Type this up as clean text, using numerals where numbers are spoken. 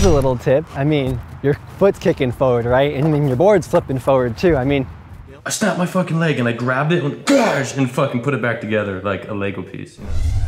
Here's a little tip. I mean, your foot's kicking forward, right? And then your board's flipping forward too. I mean, I snapped my fucking leg and I grabbed it and fucking put it back together like a Lego piece. You know?